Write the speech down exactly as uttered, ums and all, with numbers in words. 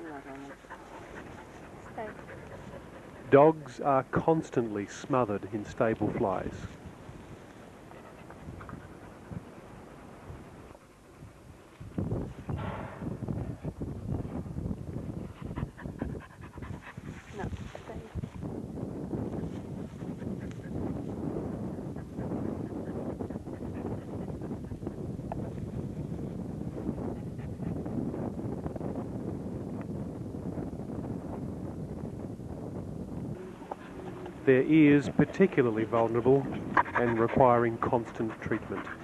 Dogs are constantly smothered in stable flies. No, Their ears particularly vulnerable and requiring constant treatment.